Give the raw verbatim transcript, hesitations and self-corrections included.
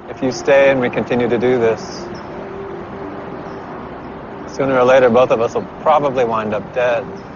If you stay and we continue to do this, sooner or later both of us will probably wind up dead.